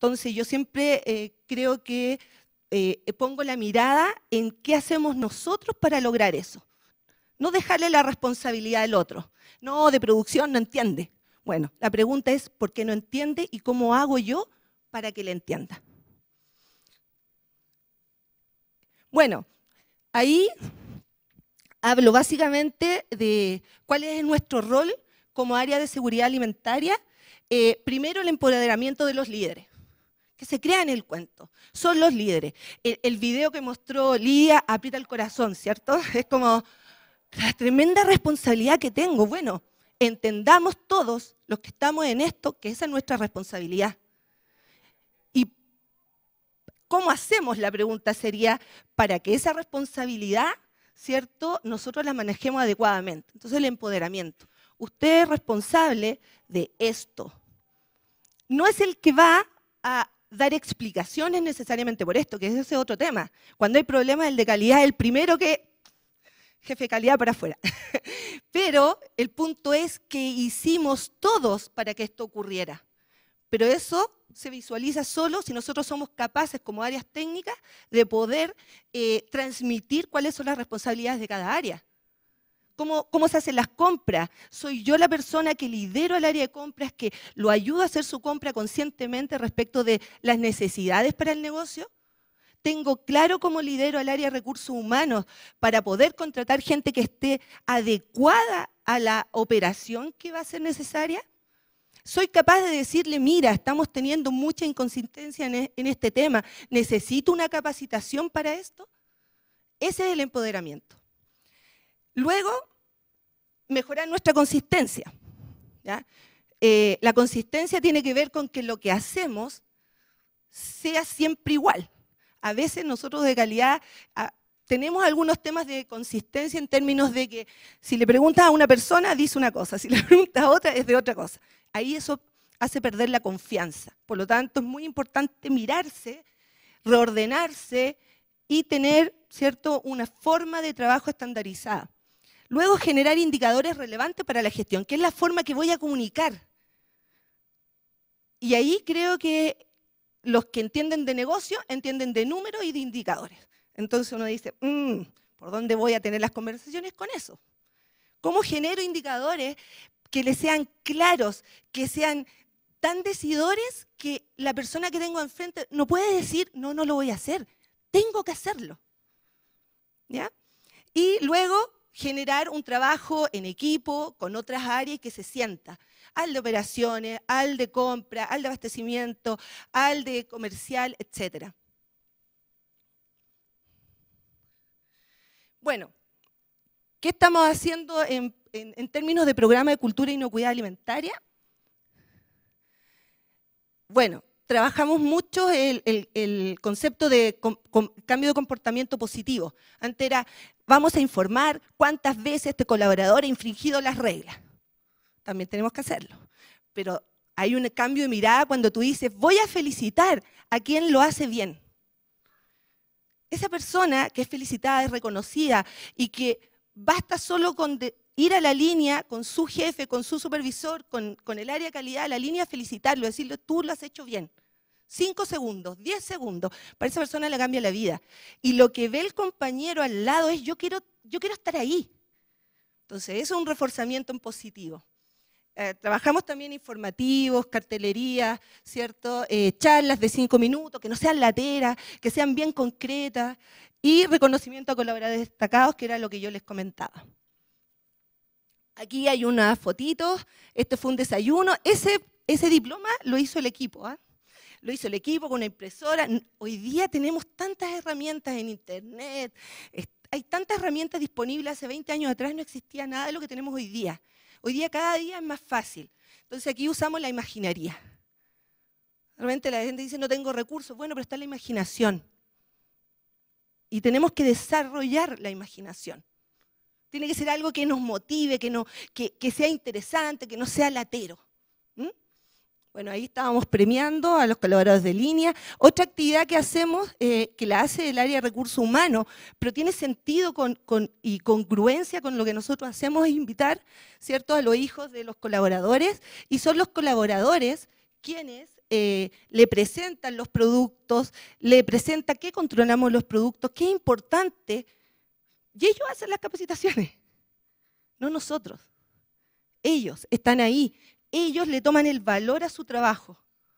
Entonces yo siempre creo que pongo la mirada en qué hacemos nosotros para lograr eso. No dejarle la responsabilidad al otro. No, de producción no entiende. Bueno, la pregunta es ¿por qué no entiende y cómo hago yo para que le entienda? Bueno, ahí hablo básicamente de cuál es nuestro rol como área de seguridad alimentaria. Primero, el empoderamiento de los líderes, que se crean el cuento, son los líderes. El video que mostró Lidia aprieta el corazón, ¿cierto? Es como la tremenda responsabilidad que tengo. Bueno, entendamos todos los que estamos en esto que esa es nuestra responsabilidad. ¿Y cómo hacemos? La pregunta sería, para que esa responsabilidad, ¿cierto?, nosotros la manejemos adecuadamente. Entonces, el empoderamiento. Usted es responsable de esto. No es el que va a dar explicaciones necesariamente por esto, que ese es otro tema. Cuando hay problemas, el de calidad es el primero que... jefe de calidad para afuera. Pero el punto es que hicimos todos para que esto ocurriera. Pero eso se visualiza solo si nosotros somos capaces, como áreas técnicas, de poder transmitir cuáles son las responsabilidades de cada área. ¿Cómo se hacen las compras? ¿Soy yo la persona que lidero el área de compras, que lo ayuda a hacer su compra conscientemente respecto de las necesidades para el negocio? ¿Tengo claro cómo lidero el área de recursos humanos para poder contratar gente que esté adecuada a la operación que va a ser necesaria? ¿Soy capaz de decirle, mira, estamos teniendo mucha inconsistencia en este tema, necesito una capacitación para esto? Ese es el empoderamiento. Luego, mejorar nuestra consistencia, ¿ya? La consistencia tiene que ver con que lo que hacemos sea siempre igual. A veces nosotros de calidad tenemos algunos temas de consistencia en términos de que si le preguntas a una persona dice una cosa, si le preguntas a otra es de otra cosa. Ahí eso hace perder la confianza. Por lo tanto, es muy importante mirarse, reordenarse y tener, ¿cierto?, una forma de trabajo estandarizada. Luego, generar indicadores relevantes para la gestión, que es la forma que voy a comunicar. Y ahí creo que los que entienden de negocio, entienden de números y de indicadores. Entonces uno dice, ¿por dónde voy a tener las conversaciones con eso? ¿Cómo genero indicadores que les sean claros, que sean tan decidores que la persona que tengo enfrente no puede decir, no, no lo voy a hacer, tengo que hacerlo? ¿Ya? Y luego generar un trabajo en equipo con otras áreas que se sienta. Al de operaciones, al de compra, al de abastecimiento, al de comercial, etc. Bueno, ¿qué estamos haciendo en términos de programa de cultura e inocuidad alimentaria? Bueno, trabajamos mucho el concepto de cambio de comportamiento positivo. Antes era, vamos a informar cuántas veces este colaborador ha infringido las reglas. También tenemos que hacerlo. Pero hay un cambio de mirada cuando tú dices, voy a felicitar a quien lo hace bien. Esa persona que es felicitada, es reconocida y que basta solo con ir a la línea con su jefe, con su supervisor, con el área de calidad, a la línea, felicitarlo, decirle, tú lo has hecho bien. 5 segundos, 10 segundos, para esa persona le cambia la vida. Y lo que ve el compañero al lado es, yo quiero estar ahí. Entonces, eso es un reforzamiento en positivo. Trabajamos también informativos, cartelería, ¿cierto? Charlas de 5 minutos, que no sean lateras, que sean bien concretas, y reconocimiento a colaboradores destacados, que era lo que yo les comentaba. Aquí hay unas fotitos, este fue un desayuno, ese diploma lo hizo el equipo, ¿eh? Lo hizo el equipo con una impresora. Hoy día tenemos tantas herramientas en internet, hay tantas herramientas disponibles. Hace 20 años atrás no existía nada de lo que tenemos hoy día. Hoy día cada día es más fácil. Entonces aquí usamos la imaginería. Realmente la gente dice no tengo recursos. Bueno, pero está la imaginación. Y tenemos que desarrollar la imaginación. Tiene que ser algo que nos motive, que sea interesante, que no sea latero. Bueno, ahí estábamos premiando a los colaboradores de línea. Otra actividad que hacemos, que la hace el área de recursos humanos, pero tiene sentido y congruencia con lo que nosotros hacemos, es invitar, ¿cierto?, a los hijos de los colaboradores, y son los colaboradores quienes le presentan los productos, le presenta qué controlamos los productos, qué es importante, y ellos hacen las capacitaciones, no nosotros. Ellos están ahí, ellos le toman el valor a su trabajo.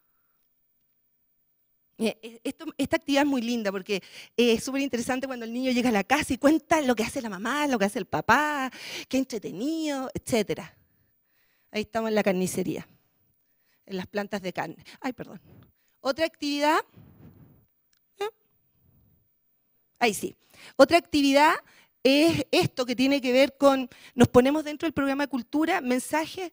Esta actividad es muy linda porque es súper interesante cuando el niño llega a la casa y cuenta lo que hace la mamá, lo que hace el papá, qué entretenido, etc. Ahí estamos en la carnicería, en las plantas de carne. Ay, perdón. Otra actividad. Ahí sí. Otra actividad es esto que tiene que ver con, nos ponemos dentro del programa de cultura mensajes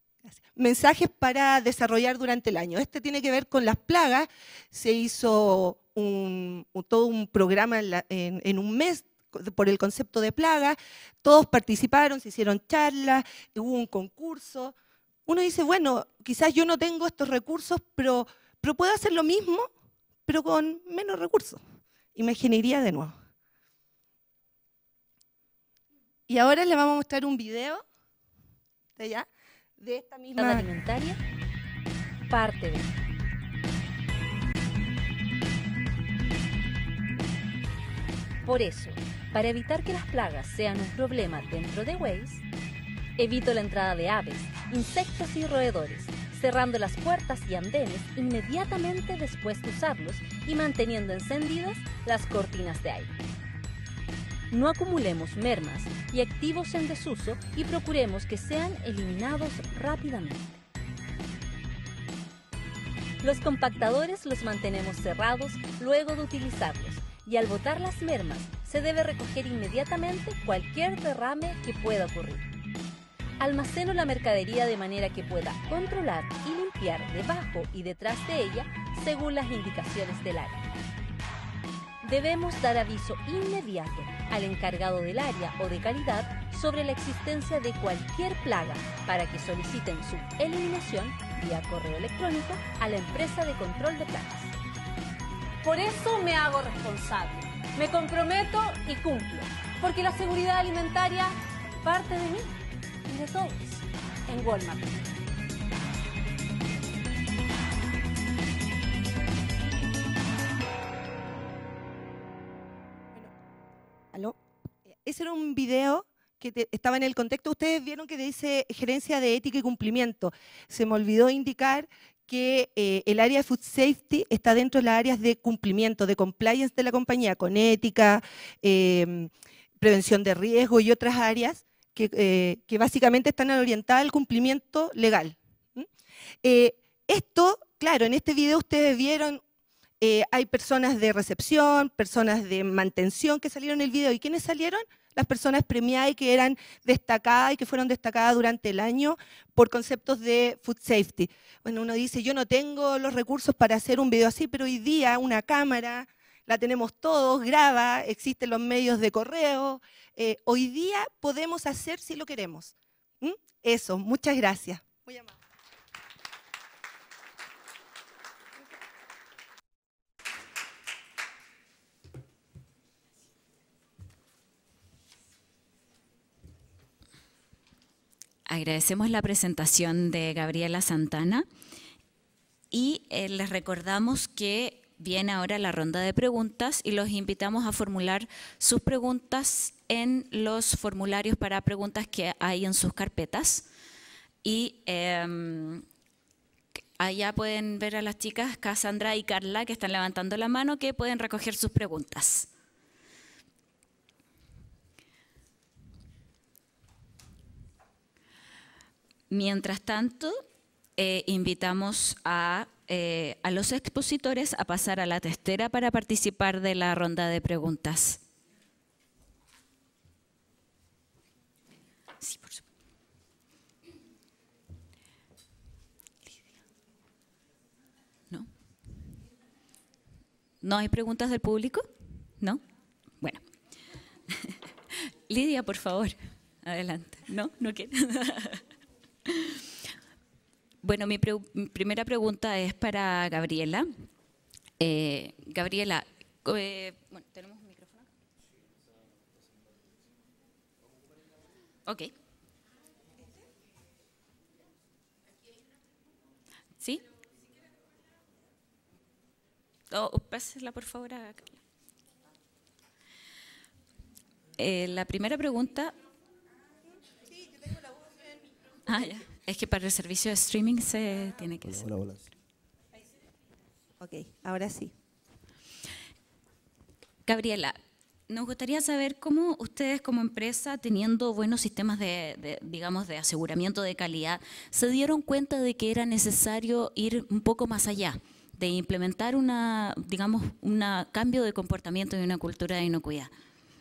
para desarrollar durante el año. Este tiene que ver con las plagas. Se hizo todo un programa en un mes por el concepto de plaga. Todos participaron, se hicieron charlas, hubo un concurso. Uno dice, bueno, quizás yo no tengo estos recursos, pero puedo hacer lo mismo, pero con menos recursos. Imaginería de nuevo. Y ahora les vamos a mostrar un video de allá, de esta misma alimentaria, parte de. Por eso, para evitar que las plagas sean un problema dentro de Waze, evito la entrada de aves, insectos y roedores, cerrando las puertas y andenes inmediatamente después de usarlos y manteniendo encendidas las cortinas de aire. No acumulemos mermas y activos en desuso y procuremos que sean eliminados rápidamente. Los compactadores los mantenemos cerrados luego de utilizarlos y al botar las mermas se debe recoger inmediatamente cualquier derrame que pueda ocurrir. Almaceno la mercadería de manera que pueda controlar y limpiar debajo y detrás de ella según las indicaciones del área. Debemos dar aviso inmediato al encargado del área o de calidad sobre la existencia de cualquier plaga para que soliciten su eliminación vía correo electrónico a la empresa de control de plagas. Por eso me hago responsable, me comprometo y cumplo, porque la seguridad alimentaria parte de mí y de todos en Walmart. ¿Aló? Ese era un video que estaba en el contexto. Ustedes vieron que dice Gerencia de Ética y Cumplimiento. Se me olvidó indicar que el área de Food Safety está dentro de las áreas de cumplimiento, de compliance de la compañía, con ética, prevención de riesgo y otras áreas que básicamente están orientadas al cumplimiento legal. Esto, claro, en este video ustedes vieron, hay personas de recepción, personas de mantención que salieron en el video. ¿Y quiénes salieron? Las personas premiadas y que eran destacadas y que fueron destacadas durante el año por conceptos de food safety. Bueno, uno dice, yo no tengo los recursos para hacer un video así, pero hoy día una cámara, la tenemos todos, graba, existen los medios de correo. Hoy día podemos hacer si lo queremos. Eso, muchas gracias. Muy amable. Agradecemos la presentación de Gabriela Santana y les recordamos que viene ahora la ronda de preguntas y los invitamos a formular sus preguntas en los formularios para preguntas que hay en sus carpetas. Y allá pueden ver a las chicas Cassandra y Carla que están levantando la mano que pueden recoger sus preguntas. Mientras tanto, invitamos a los expositores a pasar a la testera para participar de la ronda de preguntas. Sí, por supuesto. ¿No? ¿No hay preguntas del público? ¿No? Bueno. Lidia, por favor, adelante. ¿No? ¿No quiere? Bueno, mi primera pregunta es para Gabriela. Gabriela, bueno, ¿tenemos un micrófono? Ok. ¿Sí? Pásela por favor a Carla. La primera pregunta... Sí, yo tengo la voz en... ya. Es que para el servicio de streaming se tiene que hacer. Hola. Ok, ahora sí. Gabriela, nos gustaría saber cómo ustedes como empresa, teniendo buenos sistemas digamos, de aseguramiento de calidad, se dieron cuenta de que era necesario ir un poco más allá, de implementar un cambio de comportamiento y una cultura de inocuidad.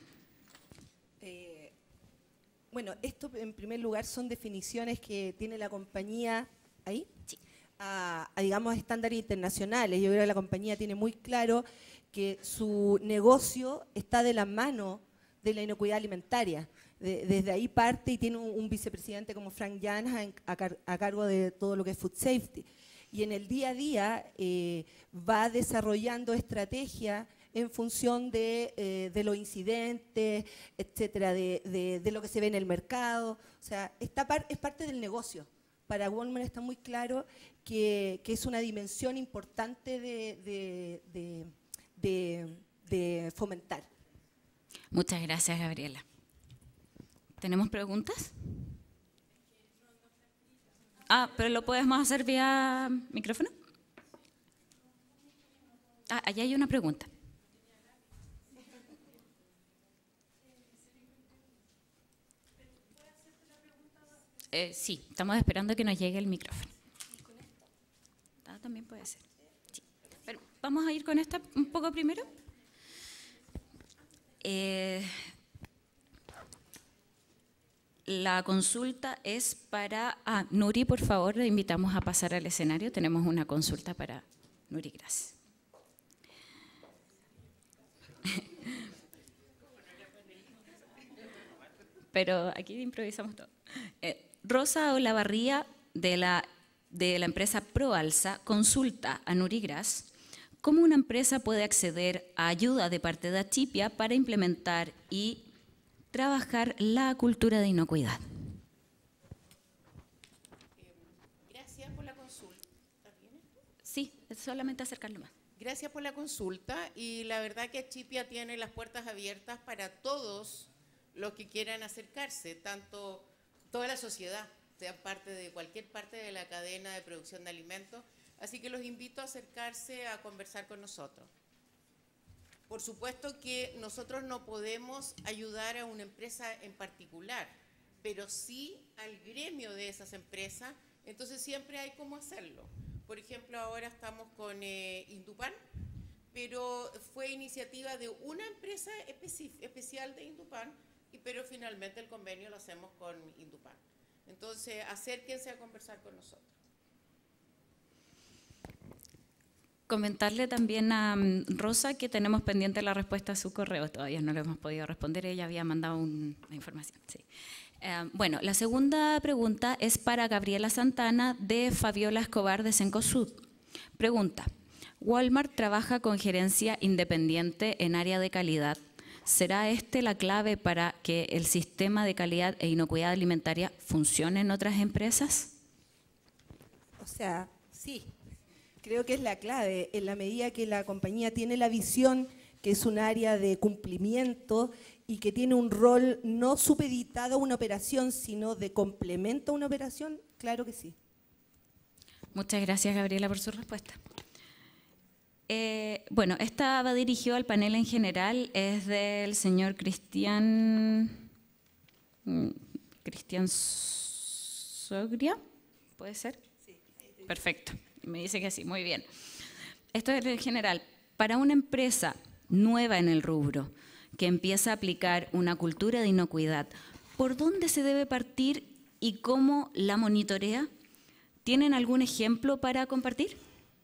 Bueno, esto en primer lugar son definiciones que tiene la compañía ahí, Sí. digamos, estándares internacionales. Yo creo que la compañía tiene muy claro que su negocio está de la mano de la inocuidad alimentaria. Desde ahí parte y tiene un vicepresidente como Frank Janha a cargo de todo lo que es food safety. Y en el día a día va desarrollando estrategias en función de los incidentes, etcétera, de lo que se ve en el mercado. O sea, es parte del negocio. Para Walmart está muy claro que es una dimensión importante de fomentar. Muchas gracias, Gabriela. ¿Tenemos preguntas? ¿Pero lo podemos hacer vía micrófono? Allá hay una pregunta. Sí, estamos esperando que nos llegue el micrófono. También puede ser. Sí. Pero vamos a ir con esta un poco primero. La consulta es para... Nuri, por favor, le invitamos a pasar al escenario. Tenemos una consulta para Nuri, gracias. Pero aquí improvisamos todo. Rosa Olavarría, de la empresa ProAlsa, consulta a Nuri Gras cómo una empresa puede acceder a ayuda de parte de Achipia para implementar y trabajar la cultura de inocuidad. Gracias por la consulta. Sí, es solamente acercarlo más. Gracias por la consulta y la verdad que Achipia tiene las puertas abiertas para todos los que quieran acercarse, tanto toda la sociedad, sean parte de cualquier parte de la cadena de producción de alimentos, así que los invito a acercarse a conversar con nosotros. Por supuesto que nosotros no podemos ayudar a una empresa en particular, pero sí al gremio de esas empresas, entonces siempre hay cómo hacerlo. Por ejemplo, ahora estamos con Indupan, pero fue iniciativa de una empresa especial de Indupan, pero finalmente el convenio lo hacemos con Indupan. Entonces, acérquense a conversar con nosotros. Comentarle también a Rosa que tenemos pendiente la respuesta a su correo. Todavía no le hemos podido responder, ella había mandado una información. Sí. Bueno, la segunda pregunta es para Gabriela Santana de Fabiola Escobar de Cencosud. Pregunta, Walmart trabaja con gerencia independiente en área de calidad. ¿Será la clave para que el sistema de calidad e inocuidad alimentaria funcione en otras empresas? O sea, sí, creo que es la clave. En la medida que la compañía tiene la visión, que es un área de cumplimiento y que tiene un rol no supeditado a una operación, sino de complemento a una operación, claro que sí. Muchas gracias, Gabriela, por su respuesta. Bueno, esta va dirigido al panel en general, es del señor Cristian Sogria, ¿puede ser? Sí. Perfecto, me dice que sí, muy bien. Esto es en general, para una empresa nueva en el rubro, que empieza a aplicar una cultura de inocuidad, ¿por dónde se debe partir y cómo la monitorea? ¿Tienen algún ejemplo para compartir?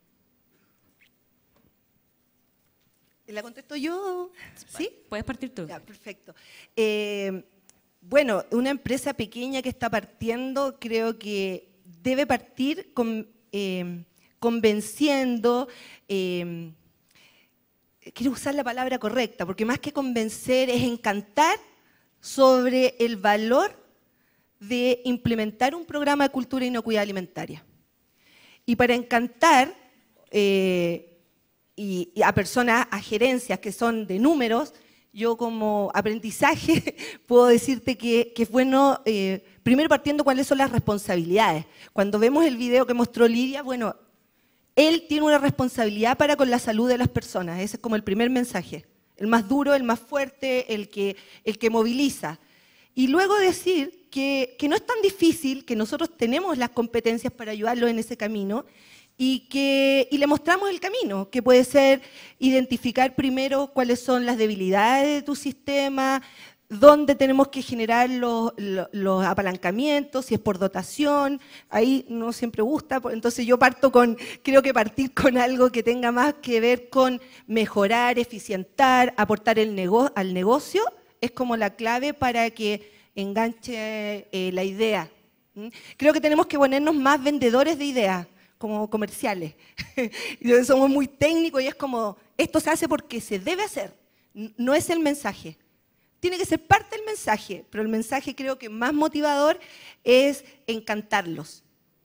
¿La contesto yo? ¿Sí? Puedes partir tú. Ya, perfecto. Bueno, una empresa pequeña que está partiendo, creo que debe partir convenciendo, quiero usar la palabra correcta, porque más que convencer es encantar sobre el valor de implementar un programa de cultura e inocuidad alimentaria. Y para encantar, y a personas, a gerencias que son de números, yo como aprendizaje puedo decirte que es bueno, primero partiendo cuáles son las responsabilidades. Cuando vemos el video que mostró Lidia, bueno, él tiene una responsabilidad para con la salud de las personas, ese es como el primer mensaje, el más duro, el más fuerte, el que moviliza. Y luego decir que no es tan difícil, que nosotros tenemos las competencias para ayudarlos en ese camino, y le mostramos el camino, que puede ser identificar primero cuáles son las debilidades de tu sistema, dónde tenemos que generar los apalancamientos, si es por dotación, ahí no siempre gusta, entonces yo creo que partir con algo que tenga más que ver con mejorar, eficientar, aportar al negocio, es como la clave para que enganche la idea. Creo que tenemos que ponernos más vendedores de ideas, como comerciales. Somos muy técnicos y es como, esto se hace porque se debe hacer, no es el mensaje. Tiene que ser parte del mensaje, pero el mensaje creo que más motivador es encantarlos.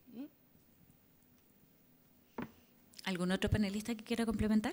¿Algún otro panelista que quiera complementar?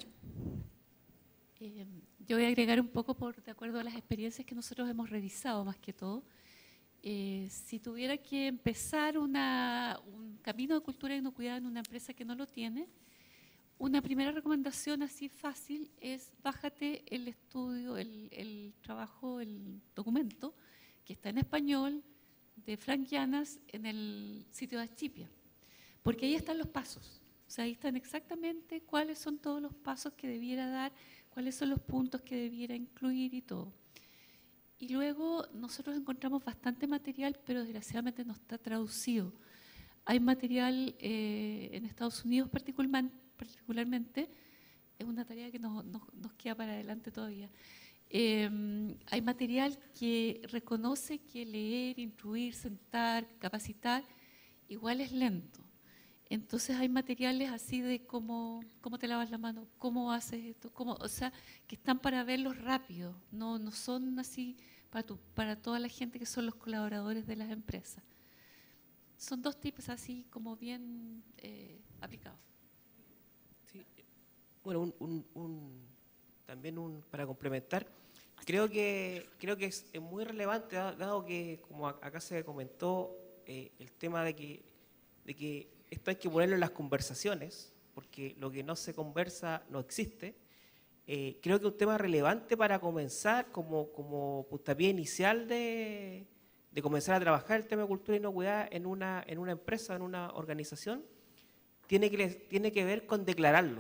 Yo voy a agregar un poco de acuerdo a las experiencias que nosotros hemos revisado más que todo. Si tuviera que empezar un camino de cultura de inocuidad en una empresa que no lo tiene, una primera recomendación así fácil es bájate el estudio, el trabajo, el documento que está en español de Frank Llanas en el sitio de Achipia, porque ahí están los pasos, o sea, ahí están exactamente cuáles son todos los pasos que debiera dar, cuáles son los puntos que debiera incluir y todo. Y luego nosotros encontramos bastante material, pero desgraciadamente no está traducido. Hay material en Estados Unidos particularmente, es una tarea que nos queda para adelante todavía. Hay material que reconoce que leer, instruir, sentar, capacitar, igual es lento. Entonces hay materiales así de cómo te lavas la mano, cómo haces esto, o sea, que están para verlos rápido, no son así para toda la gente que son los colaboradores de las empresas. Son dos tipos así como bien aplicados. Sí. Bueno, también para complementar, creo que es muy relevante, dado que, como acá se comentó, el tema de que esto hay que ponerlo en las conversaciones, porque lo que no se conversa no existe. Creo que es un tema relevante para comenzar como puntapié inicial de comenzar a trabajar el tema de cultura y inocuidad en una empresa, en una organización, tiene que ver con declararlo.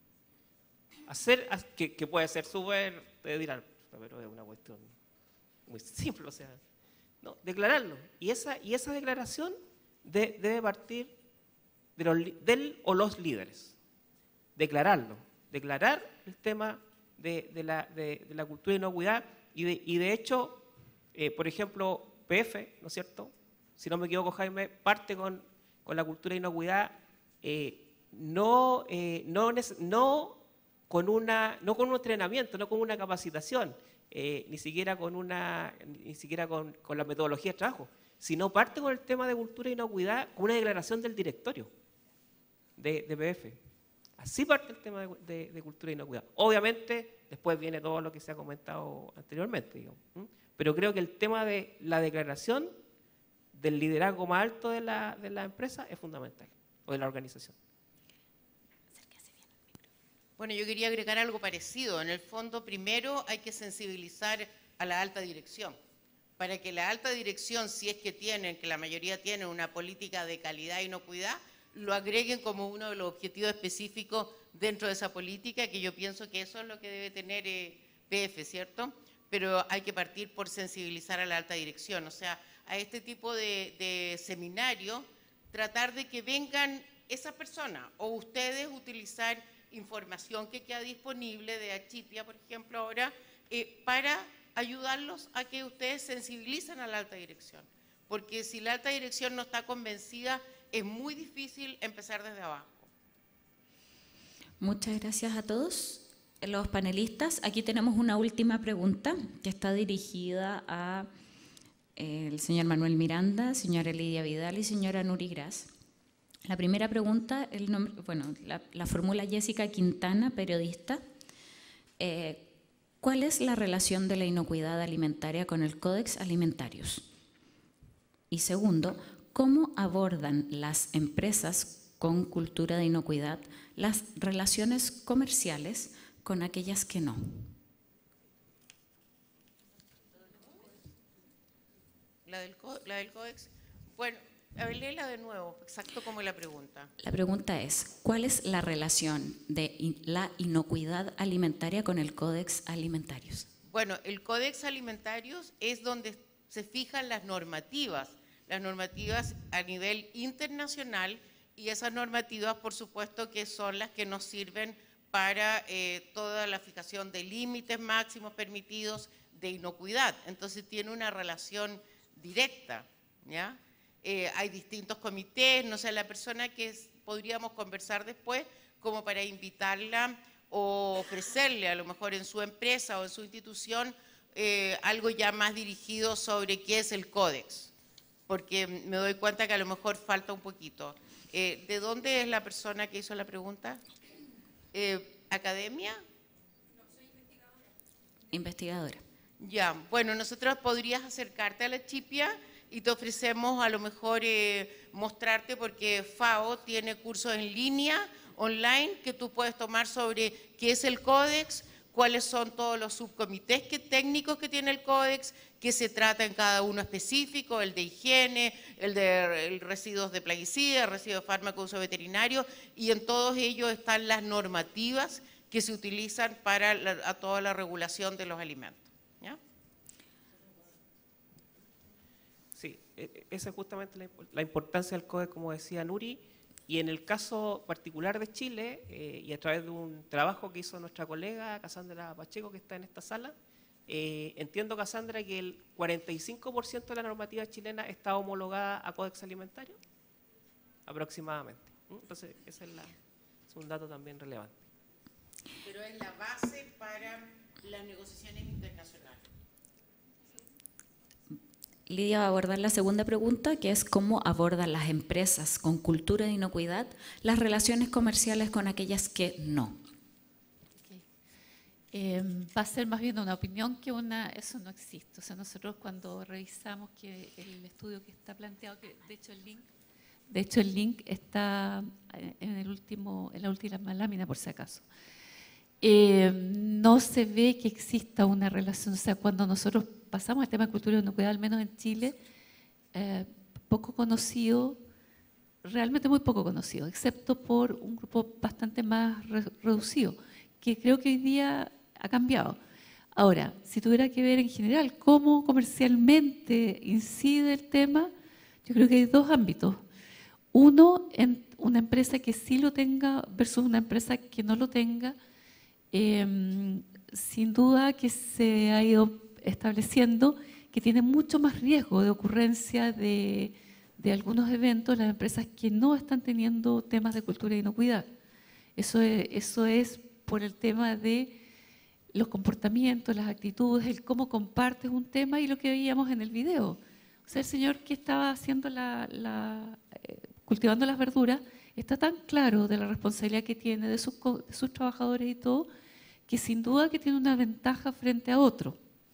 Que puede ser súper, te dirán, pero es una cuestión muy simple, o sea, no, declararlo. Y esa declaración debe partir del o los líderes. Declarar el tema de la cultura de inocuidad y de hecho, por ejemplo, PF, ¿no es cierto? Si no me equivoco, Jaime, parte con la cultura de inocuidad no con un entrenamiento, no con una capacitación, ni siquiera con la metodología de trabajo, sino parte con el tema de cultura de inocuidad con una declaración del directorio de PF. Así parte el tema de cultura de inocuidad. Obviamente, después viene todo lo que se ha comentado anteriormente, digamos. Pero creo que el tema de la declaración del liderazgo más alto de la empresa es fundamental, o de la organización. Bueno, yo quería agregar algo parecido. En el fondo, primero hay que sensibilizar a la alta dirección, para que la alta dirección, si es que la mayoría tienen una política de calidad e inocuidad, lo agreguen como uno de los objetivos específicos dentro de esa política, que yo pienso que eso es lo que debe tener PF, ¿cierto? Pero hay que partir por sensibilizar a la alta dirección, o sea, a este tipo de seminario, tratar de que vengan esas personas o ustedes utilizar información que queda disponible de Achipia, por ejemplo, ahora, para ayudarlos a que ustedes sensibilicen a la alta dirección. Porque si la alta dirección no está convencida, es muy difícil empezar desde abajo. Muchas gracias a todos los panelistas. Aquí tenemos una última pregunta que está dirigida a el señor Manuel Miranda, señora Lidia Vidal y señora Nuri Gras. La primera pregunta, la formula Jessica Quintana, periodista. ¿Cuál es la relación de la inocuidad alimentaria con el Codex Alimentarius? Y segundo, ¿cómo abordan las empresas con cultura de inocuidad las relaciones comerciales con aquellas que no? La del Codex, bueno, a ver, léela de nuevo, exacto como la pregunta. La pregunta es, ¿cuál es la relación de la inocuidad alimentaria con el Codex Alimentarius? Bueno, el Codex Alimentarius es donde se fijan las normativas a nivel internacional, y esas normativas, por supuesto, que son las que nos sirven para toda la fijación de límites máximos permitidos de inocuidad. Entonces tiene una relación directa, ¿ya? Hay distintos comités, no sé, la persona que podríamos conversar después como para invitarla o ofrecerle a lo mejor en su empresa o en su institución algo ya más dirigido sobre qué es el códex, porque me doy cuenta que a lo mejor falta un poquito. ¿De dónde es la persona que hizo la pregunta? ¿Academia? No, soy investigadora. Investigadora. Ya, bueno, nosotros podrías acercarte a la Chipia y te ofrecemos a lo mejor mostrarte, porque FAO tiene cursos en línea, online, que tú puedes tomar sobre qué es el Códex, cuáles son todos los subcomités técnicos que tiene el Códex, qué se trata en cada uno específico, el de higiene, el de residuos de plaguicidas, residuos de fármaco de uso veterinario, y en todos ellos están las normativas que se utilizan para toda la regulación de los alimentos. Sí, esa es justamente la importancia del Códex, como decía Nuri, y en el caso particular de Chile, y a través de un trabajo que hizo nuestra colega Cassandra Pacheco, que está en esta sala, entiendo, Cassandra, que el 45% de la normativa chilena está homologada a Códex Alimentario, aproximadamente. Entonces, ese es un dato también relevante. Pero es la base para las negociaciones internacionales. Lidia va a abordar la segunda pregunta, que es cómo abordan las empresas con cultura de inocuidad las relaciones comerciales con aquellas que no. Va a ser más bien una opinión que eso no existe. O sea, nosotros cuando revisamos que el estudio que está planteado, que de hecho el link está en la última lámina, por si acaso. No se ve que exista una relación. O sea, cuando nosotros pasamos al tema de cultura de inocuidad, al menos en Chile, poco conocido, realmente muy poco conocido, excepto por un grupo bastante más reducido, que creo que hoy día ha cambiado. Ahora, si tuviera que ver en general cómo comercialmente incide el tema, yo creo que hay dos ámbitos. Uno, en una empresa que sí lo tenga versus una empresa que no lo tenga. Sin duda que se ha ido estableciendo que tiene mucho más riesgo de ocurrencia de algunos eventos las empresas que no están teniendo temas de cultura de inocuidad. Eso es por el tema de los comportamientos, las actitudes, el cómo compartes un tema y lo que veíamos en el video. O sea, el señor que estaba haciendo cultivando las verduras está tan claro de la responsabilidad que tiene de sus trabajadores y todo, que sin duda que tiene una ventaja frente a otro.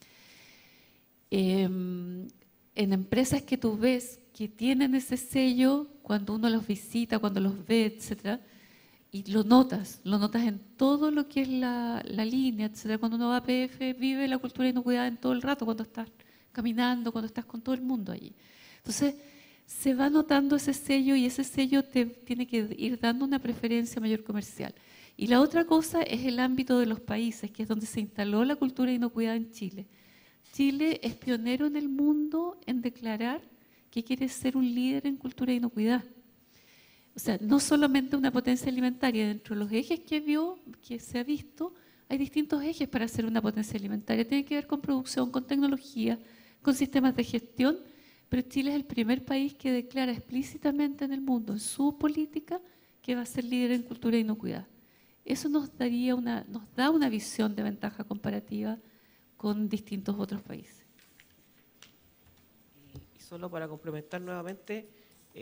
En empresas que tú ves que tienen ese sello, cuando uno los visita, cuando los ve, etcétera, y lo notas en todo lo que es la línea, etcétera. Cuando uno va a PF, vive la cultura de inocuidad en todo el rato, cuando estás caminando, cuando estás con todo el mundo allí. Entonces, se va notando ese sello y ese sello te tiene que ir dando una preferencia mayor comercial. Y la otra cosa es el ámbito de los países, que es donde se instaló la cultura de inocuidad en Chile. Chile es pionero en el mundo en declarar que quiere ser un líder en cultura de inocuidad. O sea, no solamente una potencia alimentaria, dentro de los ejes que se ha visto, hay distintos ejes para ser una potencia alimentaria. Tiene que ver con producción, con tecnología, con sistemas de gestión, pero Chile es el primer país que declara explícitamente en el mundo, en su política, que va a ser líder en cultura de inocuidad. Eso nos da una visión de ventaja comparativa con distintos otros países. Y solo para complementar nuevamente,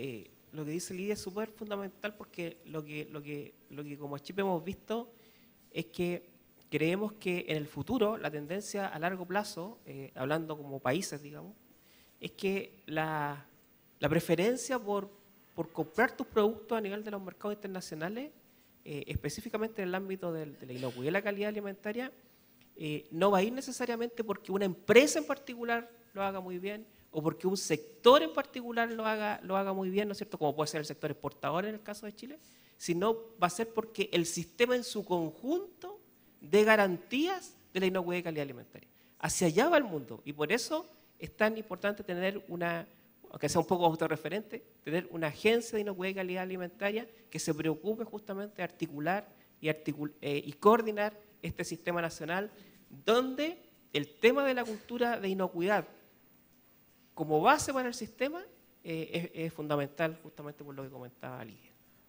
dice Lidia es súper fundamental, porque lo que como Chip hemos visto es que creemos que en el futuro la tendencia a largo plazo, hablando como países, digamos, es que la preferencia por comprar tus productos a nivel de los mercados internacionales, específicamente en el ámbito de la inocuidad y la calidad alimentaria, no va a ir necesariamente porque una empresa en particular lo haga muy bien o porque un sector en particular lo haga muy bien, ¿no es cierto?, como puede ser el sector exportador en el caso de Chile, sino va a ser porque el sistema en su conjunto de garantías de la inocuidad y calidad alimentaria. Hacia allá va el mundo, y por eso es tan importante tener aunque sea un poco autorreferente, tener una agencia de inocuidad y calidad alimentaria que se preocupe justamente de articular y coordinar este sistema nacional, donde el tema de la cultura de inocuidad como base para el sistema es fundamental, justamente por lo que comentaba Lidia.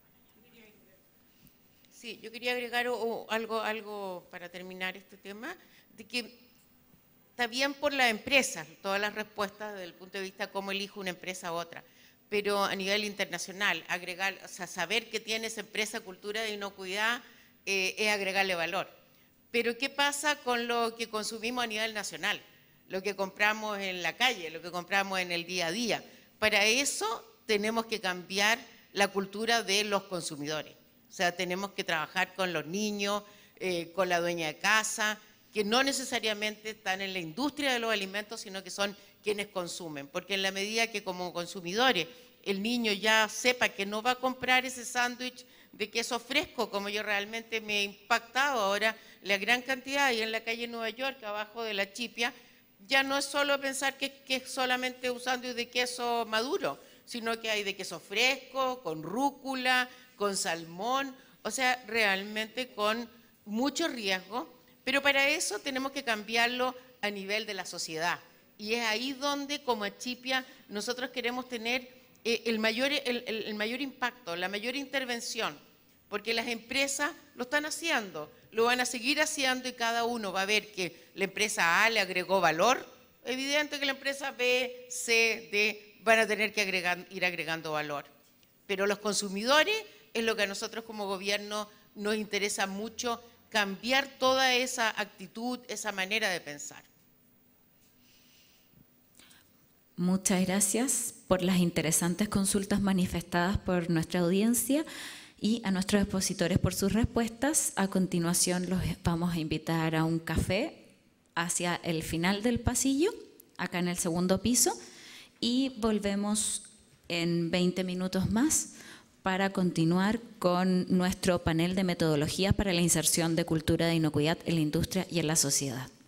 Sí, yo quería agregar algo para terminar este tema, de que está bien por las empresas, todas las respuestas desde el punto de vista cómo elijo una empresa u otra, pero a nivel internacional, saber que tiene esa empresa cultura de inocuidad es agregarle valor. Pero ¿qué pasa con lo que consumimos a nivel nacional? Lo que compramos en la calle, lo que compramos en el día a día. Para eso tenemos que cambiar la cultura de los consumidores. O sea, tenemos que trabajar con los niños, con la dueña de casa, que no necesariamente están en la industria de los alimentos, sino que son quienes consumen. Porque en la medida que como consumidores el niño ya sepa que no va a comprar ese sándwich de queso fresco, como yo realmente me he impactado ahora, la gran cantidad ahí en la calle Nueva York, abajo de la Chipia, ya no es solo pensar que es solamente un sándwich de queso maduro, sino que hay de queso fresco, con rúcula, con salmón, o sea, realmente con mucho riesgo, pero para eso tenemos que cambiarlo a nivel de la sociedad. Y es ahí donde, como Chipia, nosotros queremos tener el mayor impacto, la mayor intervención, porque las empresas lo están haciendo, lo van a seguir haciendo y cada uno va a ver que la empresa A le agregó valor, evidente que la empresa B, C, D van a tener que ir agregando valor. Pero los consumidores es lo que a nosotros como gobierno nos interesa mucho, cambiar toda esa actitud, esa manera de pensar. Muchas gracias por las interesantes consultas manifestadas por nuestra audiencia y a nuestros expositores por sus respuestas. A continuación los vamos a invitar a un café hacia el final del pasillo, acá en el segundo piso, y volvemos en 20 minutos más para continuar con nuestro panel de metodologías para la inserción de cultura de inocuidad en la industria y en la sociedad.